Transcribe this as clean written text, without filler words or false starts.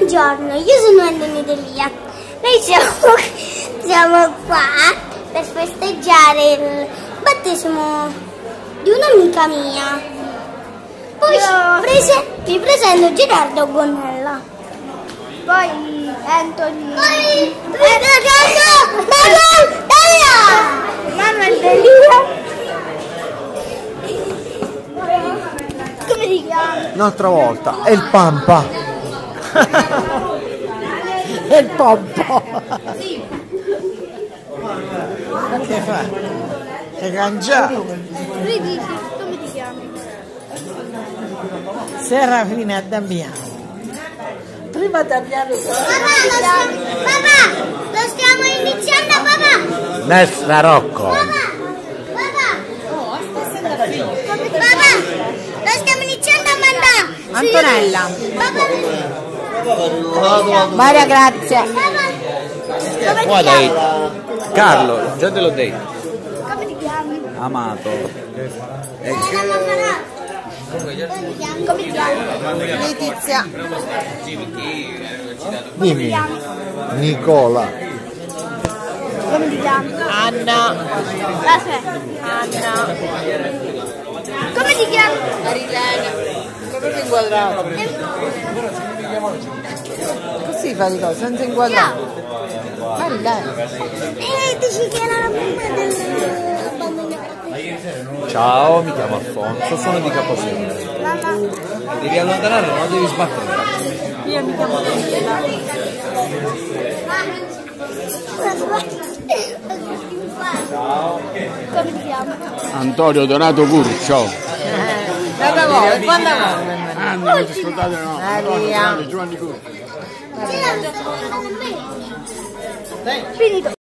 Buongiorno, io sono Antonio Delia. Noi siamo qua per festeggiare il battesimo di un'amica mia. Poi vi presento Gerardo Gonella. Poi Anthony. Poi Manuel Delia. Come ti chiami? Un'altra volta, è il Pampa. È il Pompo. Che fa? Che cangia? Come ti chiami? Serafina Damiano. Prima Damiano. Papà, lo stiamo iniziando, papà. Nestra Rocco. Papà, lo stiamo iniziando a mandare. Antonella. Papà, Maria Grazia. come ti chiami? Carlo, già te l'ho detto. Come ti chiami? Amato. Come ti chiami? Letizia. Dimmi. Nicola. Come ti chiami? Anna. Aspetta. Anna. Come ti chiami? Marilena. Come si inquadrato? Così fa di cose, senza inquadrato. Marilena. Dici che era la prima del bambino. Ciao, mi chiamo Alfonso, sono di Caposella. Mamma. Devi allontanare, non devi sbattere. Io mi chiamo Daniela. Come ti chiami? Antonio Donato Curcio. Quando vuoi? Non ti scordate no. Maria. Giovanni Curcio. Finito.